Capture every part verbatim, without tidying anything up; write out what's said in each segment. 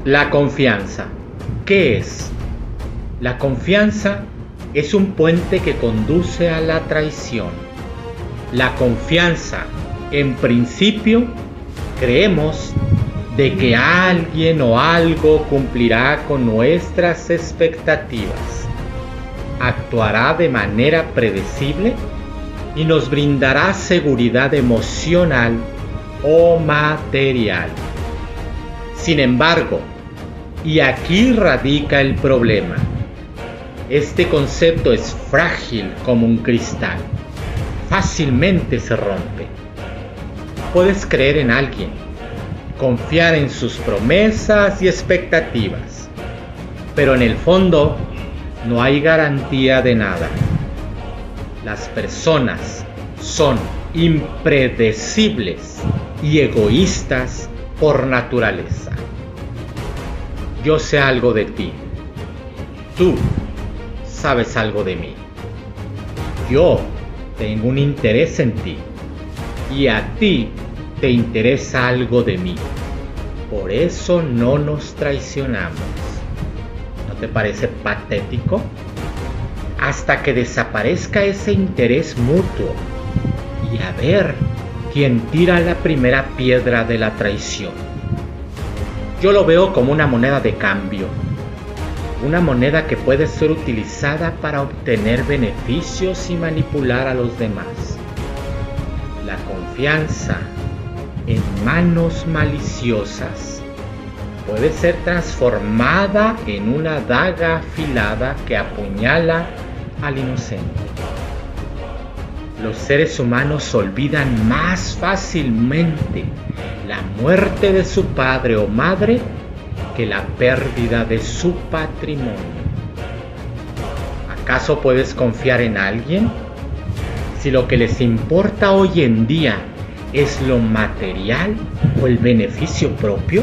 La confianza. ¿Qué es? La confianza es un puente que conduce a la traición. La confianza, en principio, creemos de que alguien o algo cumplirá con nuestras expectativas, actuará de manera predecible y nos brindará seguridad emocional o material. Sin embargo, y aquí radica el problema, este concepto es frágil como un cristal, fácilmente se rompe. Puedes creer en alguien, confiar en sus promesas y expectativas, pero en el fondo no hay garantía de nada. Las personas son impredecibles y egoístas por naturaleza. Yo sé algo de ti. Tú sabes algo de mí. Yo tengo un interés en ti. Y a ti te interesa algo de mí. Por eso no nos traicionamos. ¿No te parece patético? Hasta que desaparezca ese interés mutuo. Y a ver quién tira la primera piedra de la traición. Yo lo veo como una moneda de cambio. Una moneda que puede ser utilizada para obtener beneficios y manipular a los demás. La confianza en manos maliciosas puede ser transformada en una daga afilada que apuñala al inocente. Los seres humanos olvidan más fácilmente la muerte de su padre o madre que la pérdida de su patrimonio. ¿Acaso puedes confiar en alguien si lo que les importa hoy en día es lo material o el beneficio propio?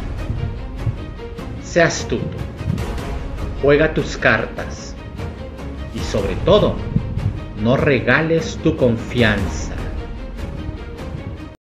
Sé astuto, juega tus cartas y sobre todo, no regales tu confianza.